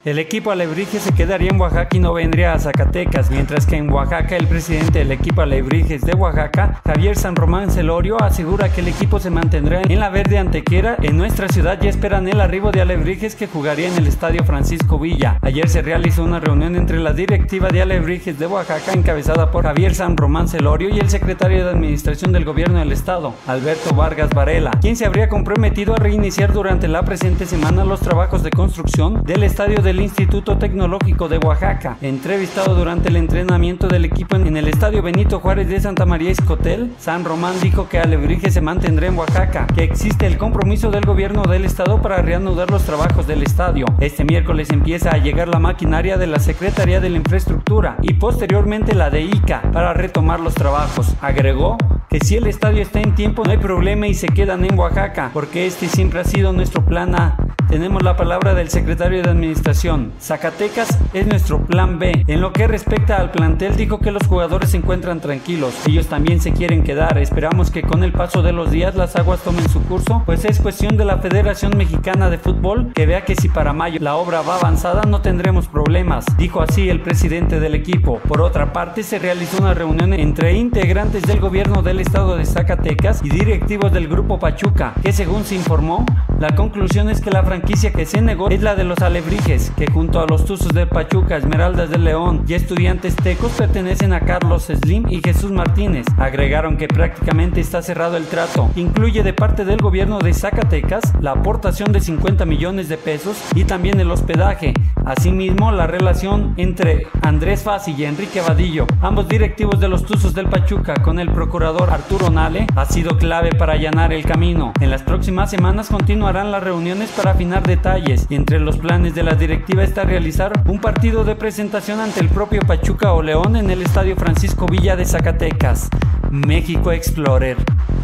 El equipo alebrije se quedaría en Oaxaca y no vendría a Zacatecas, mientras que en Oaxaca el presidente del equipo alebrijes de Oaxaca, Javier San Román Celorio, asegura que el equipo se mantendrá en la verde Antequera. En nuestra ciudad ya esperan el arribo de alebrijes que jugaría en el estadio Francisco Villa. Ayer se realizó una reunión entre la directiva de alebrijes de Oaxaca, encabezada por Javier San Román Celorio, y el secretario de administración del gobierno del estado, Alberto Vargas Varela, quien se habría comprometido a reiniciar durante la presente semana los trabajos de construcción del estadio del Instituto Tecnológico de Oaxaca. Entrevistado durante el entrenamiento del equipo en el estadio Benito Juárez de Santa María Ixcotel, San Román dijo que alebrijes se mantendrá en Oaxaca, que existe el compromiso del gobierno del estado para reanudar los trabajos del estadio. Este miércoles empieza a llegar la maquinaria de la Secretaría de la Infraestructura y posteriormente la de ICA para retomar los trabajos. Agregó que si el estadio está en tiempo no hay problema y se quedan en Oaxaca, porque este siempre ha sido nuestro plan A. Tenemos la palabra del secretario de administración. Zacatecas es nuestro plan B. En lo que respecta al plantel, dijo que los jugadores se encuentran tranquilos. Ellos también se quieren quedar. Esperamos que con el paso de los días las aguas tomen su curso, pues es cuestión de la Federación Mexicana de Fútbol que vea que si para mayo la obra va avanzada no tendremos problemas, dijo así el presidente del equipo. Por otra parte, se realizó una reunión entre integrantes del gobierno del estado de Zacatecas y directivos del grupo Pachuca, que según se informó, la conclusión es que la franquicia que se negó es la de los alebrijes, que junto a los Tuzos de Pachuca, Esmeraldas de León y Estudiantes Tecos pertenecen a Carlos Slim y Jesús Martínez. Agregaron que prácticamente está cerrado el trato. Incluye de parte del gobierno de Zacatecas la aportación de 50 millones de pesos y también el hospedaje. Asimismo, la relación entre Andrés Fassi y Enrique Vadillo, ambos directivos de los Tuzos del Pachuca, con el procurador Arturo Nale, ha sido clave para allanar el camino. En las próximas semanas continuarán las reuniones para afinar detalles, y entre los planes de la directiva está realizar un partido de presentación ante el propio Pachuca o León en el estadio Francisco Villa de Zacatecas. México Explorer.